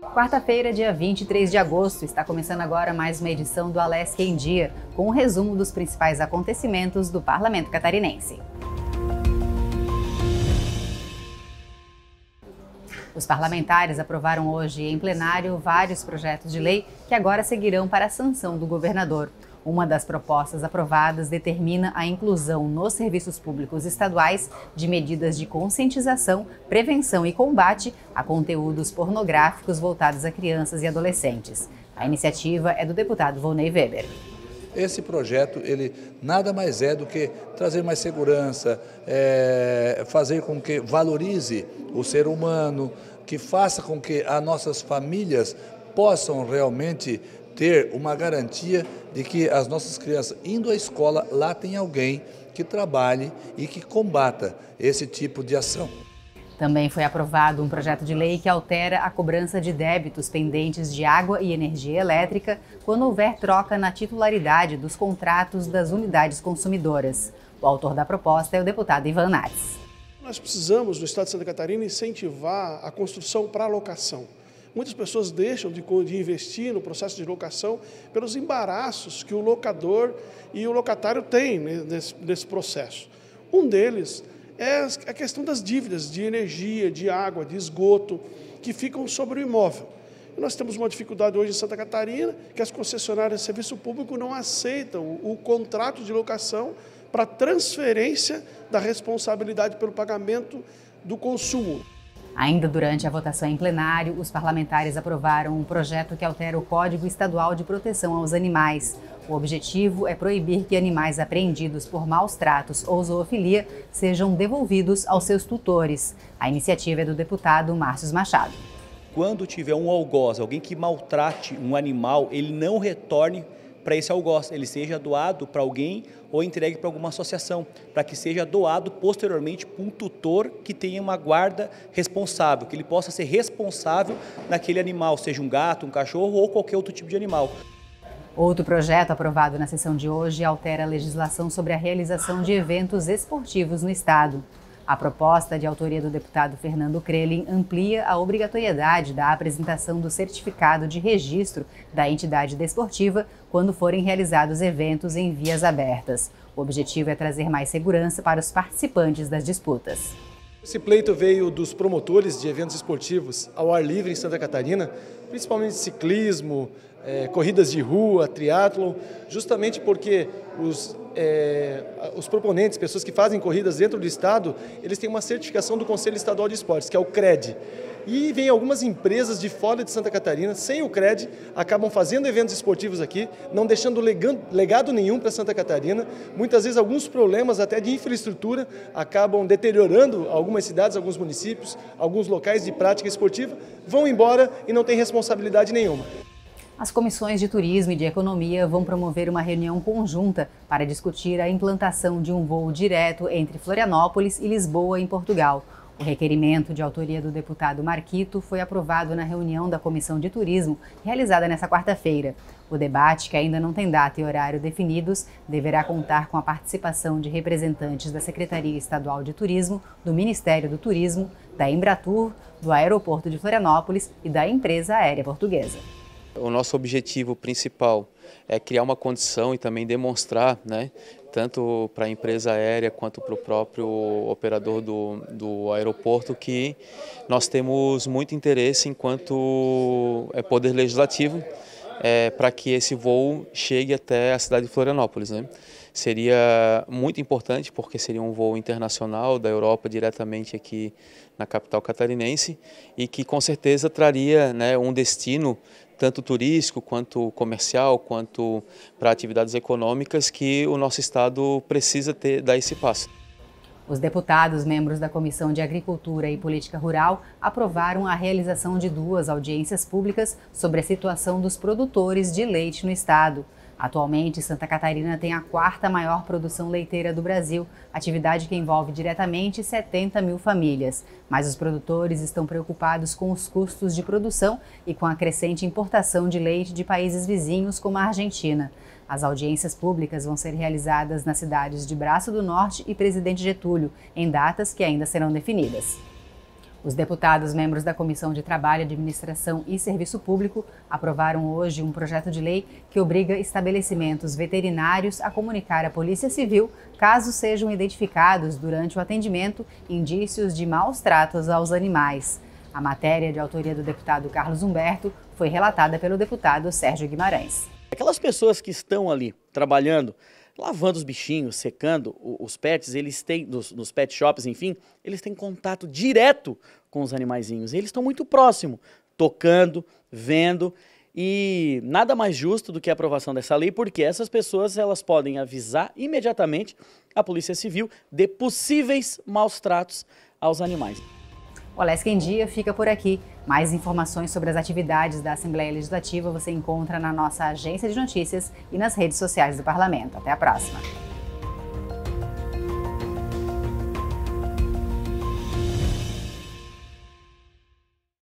Quarta-feira, dia 23 de agosto, está começando agora mais uma edição do Alesc em Dia, com um resumo dos principais acontecimentos do Parlamento Catarinense. Os parlamentares aprovaram hoje em plenário vários projetos de lei que agora seguirão para a sanção do governador. Uma das propostas aprovadas determina a inclusão nos serviços públicos estaduais de medidas de conscientização, prevenção e combate a conteúdos pornográficos voltados a crianças e adolescentes. A iniciativa é do deputado Volney Weber. Esse projeto, ele nada mais é do que trazer mais segurança, fazer com que valorize o ser humano, que faça com que as nossas famílias possam realmente ter uma garantia de que as nossas crianças indo à escola, lá tem alguém que trabalhe e que combata esse tipo de ação. Também foi aprovado um projeto de lei que altera a cobrança de débitos pendentes de água e energia elétrica quando houver troca na titularidade dos contratos das unidades consumidoras. O autor da proposta é o deputado Ivan Nats. Nós precisamos, no estado de Santa Catarina, incentivar a construção para locação. Muitas pessoas deixam de investir no processo de locação pelos embaraços que o locador e o locatário têm nesse processo. Um deles é a questão das dívidas de energia, de água, de esgoto, que ficam sobre o imóvel. E nós temos uma dificuldade hoje em Santa Catarina, que as concessionárias de serviço público não aceitam o contrato de locação para transferência da responsabilidade pelo pagamento do consumo. Ainda durante a votação em plenário, os parlamentares aprovaram um projeto que altera o Código Estadual de Proteção aos Animais. O objetivo é proibir que animais apreendidos por maus tratos ou zoofilia sejam devolvidos aos seus tutores. A iniciativa é do deputado Márcio Machado. Quando tiver um algoz, alguém que maltrate um animal, ele não retorne para esse algoz, ele seja doado para alguém ou entregue para alguma associação, para que seja doado posteriormente para um tutor que tenha uma guarda responsável, que ele possa ser responsável naquele animal, seja um gato, um cachorro ou qualquer outro tipo de animal. Outro projeto aprovado na sessão de hoje altera a legislação sobre a realização de eventos esportivos no estado. A proposta, de autoria do deputado Fernando Krelin, amplia a obrigatoriedade da apresentação do certificado de registro da entidade desportiva quando forem realizados eventos em vias abertas. O objetivo é trazer mais segurança para os participantes das disputas. Esse pleito veio dos promotores de eventos esportivos ao ar livre em Santa Catarina, principalmente ciclismo, corridas de rua, triatlon, justamente porque os proponentes, pessoas que fazem corridas dentro do estado, eles têm uma certificação do Conselho Estadual de Esportes, que é o CRED. E vem algumas empresas de fora de Santa Catarina, sem o CRED, acabam fazendo eventos esportivos aqui, não deixando legado nenhum para Santa Catarina. Muitas vezes alguns problemas até de infraestrutura acabam deteriorando algumas cidades, alguns municípios, alguns locais de prática esportiva, vão embora e não tem responsabilidade nenhuma. As comissões de Turismo e de Economia vão promover uma reunião conjunta para discutir a implantação de um voo direto entre Florianópolis e Lisboa, em Portugal. O requerimento, de autoria do deputado Marquito, foi aprovado na reunião da Comissão de Turismo, realizada nesta quarta-feira. O debate, que ainda não tem data e horário definidos, deverá contar com a participação de representantes da Secretaria Estadual de Turismo, do Ministério do Turismo, da Embratur, do Aeroporto de Florianópolis e da empresa aérea portuguesa. O nosso objetivo principal é criar uma condição e também demonstrar, tanto para a empresa aérea quanto para o próprio operador do aeroporto, que nós temos muito interesse enquanto poder legislativo para que esse voo chegue até a cidade de Florianópolis. Seria muito importante porque seria um voo internacional da Europa diretamente aqui na capital catarinense e que com certeza traria um destino tanto turístico, quanto comercial, quanto para atividades econômicas que o nosso estado precisa dar esse passo. Os deputados, membros da Comissão de Agricultura e Política Rural, aprovaram a realização de 2 audiências públicas sobre a situação dos produtores de leite no estado. Atualmente, Santa Catarina tem a 4ª maior produção leiteira do Brasil, atividade que envolve diretamente 70 mil famílias. Mas os produtores estão preocupados com os custos de produção e com a crescente importação de leite de países vizinhos, como a Argentina. As audiências públicas vão ser realizadas nas cidades de Braço do Norte e Presidente Getúlio, em datas que ainda serão definidas. Os deputados membros da Comissão de Trabalho, Administração e Serviço Público aprovaram hoje um projeto de lei que obriga estabelecimentos veterinários a comunicar à Polícia Civil caso sejam identificados durante o atendimento indícios de maus tratos aos animais. A matéria, de autoria do deputado Carlos Humberto, foi relatada pelo deputado Sérgio Guimarães. Aquelas pessoas que estão ali trabalhando, lavando os bichinhos, secando os pets, eles têm, nos pet shops, enfim, eles têm contato direto com os animaizinhos. Eles estão muito próximos, tocando, vendo, e nada mais justo do que a aprovação dessa lei, porque essas pessoas elas podem avisar imediatamente a Polícia Civil de possíveis maus tratos aos animais. O Alesc em Dia fica por aqui. Mais informações sobre as atividades da Assembleia Legislativa você encontra na nossa agência de notícias e nas redes sociais do Parlamento. Até a próxima!